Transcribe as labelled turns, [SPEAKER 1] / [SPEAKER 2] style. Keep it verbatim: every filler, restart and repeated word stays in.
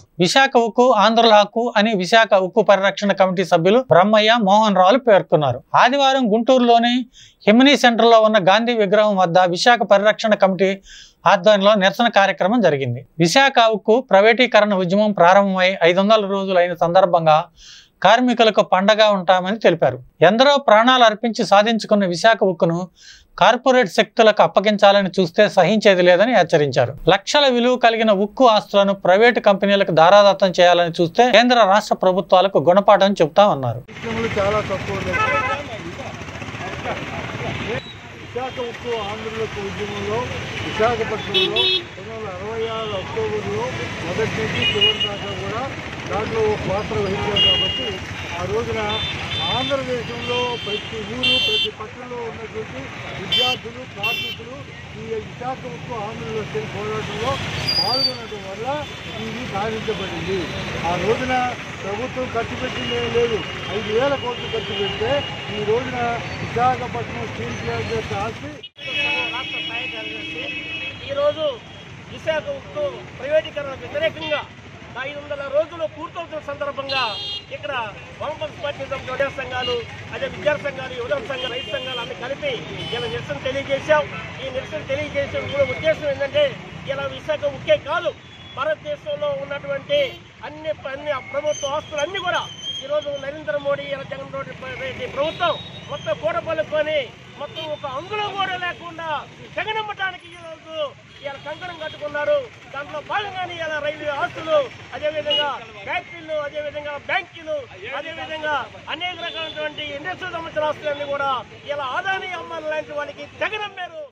[SPEAKER 1] విశాఖ ఉక్కు ఆంధ్రుల హక్కు అని విశాఖ ఉక్కు పరిరక్షణ కమిటీ సభ్యులు బ్రహ్మయ్య, మోహన్ రావులు పేర్కొన్నారు. ఆదివారం గుంటూరులోని హిమనీ సెంటర్లో ఉన్న గాంధీ విగ్రహం వద్ద విశాఖ పరిరక్షణ కమిటీ ఆధ్వర్యంలో నిరసన కార్యక్రమం జరిగింది. విశాఖ ఉక్కు ప్రైవేటీకరణ ఉద్యమం ప్రారంభమై ఐదు వందల రోజులు అయిన సందర్భంగా కార్మికులకు పండగ ఉంటామని తెలిపారు. ఎందరో ప్రాణాలు అర్పించి సాధించుకున్న విశాఖ ఉక్కును కార్పొరేట్ శక్తులకు అప్పగించాలని చూస్తే సహించేది లేదని హెచ్చరించారు. లక్షల విలువ కలిగిన ఉక్కు ఆస్తులను ప్రైవేటు కంపెనీలకు దారాదత్తం చేయాలని చూస్తే కేంద్ర రాష్ట్ర ప్రభుత్వాలకు గుణపాఠం చెబుతామన్నారు.
[SPEAKER 2] విశాఖ ఉక్కు ఆంధ్రులకు ఉద్యమంలో విశాఖపట్నంలో పంతొమ్మిది వందల అరవై ఆరు అక్టోబర్లో మొదటి నుంచి చివరి దాకా కూడా దాంట్లో పాత్ర వహించారు. కాబట్టి ఆ రోజున ఆంధ్రదేశంలో ప్రతి ఊరు ప్రతి పట్టణంలో ఉన్నటువంటి విద్యార్థులు కార్మికులు ఈ విశాఖ ఉక్కు ఆంధ్రుల పోరాటంలో పాల్గొనడం వల్ల ఇది సాధించబడింది. ఆ రోజున ప్రభుత్వం ఖర్చు పెట్టిందే లేదు, ఐదు వేల కోట్లు ఖర్చు పెడితే ఈ రోజున విశాఖపట్నం స్టీల్ ప్లాంట్ ఆస్తి
[SPEAKER 3] రాష్ట్ర స్థాయి కార్యదర్శి ఈరోజు విశాఖ ఉక్కు ప్రైవేటీకరణ వ్యతిరేకంగా ఐదు వందల రోజులు పూర్తవుతున్న సందర్భంగా ఇక్కడ వామపక్ష పార్టీ విద్యా సంఘాలు, అదే విద్యార్థి సంఘాలు, యువజన సంఘాలు, రైతు సంఘాలు అన్ని కలిపి ఇలా నిరసన తెలియజేశాం. ఈ నిరసన తెలియజేసే కూడా ఉద్దేశం ఏంటంటే ఇలా విశాఖ ఉక్కే కాదు, భారతదేశంలో ఉన్నటువంటి అన్ని అన్ని ప్రభుత్వ ఆస్తులు అన్ని కూడా ఈరోజు నరేంద్ర మోడీ ఇలా జగన్మోహన్ రెడ్డి ప్రభుత్వం మొత్తం కూడబలుకొని మొత్తం ఒక అందులో కూడా లేకుండా జగనమ్మటానికి ఈరోజు ఇలా కంకణం కట్టుకున్నారు. దాంట్లో భాగంగానే ఇలా రైల్వే ఆస్తులు, అదేవిధంగా ఫ్యాక్టరీలు, అదేవిధంగా బ్యాంకులు, అదేవిధంగా అనేక రకాలైనటువంటి ఇండస్ట్రియల్ సంబంధించిన ఆస్తులన్నీ కూడా ఇలా ఆదాని అమ్మాలి లాంటి వాళ్ళకి జగనమ్మారు.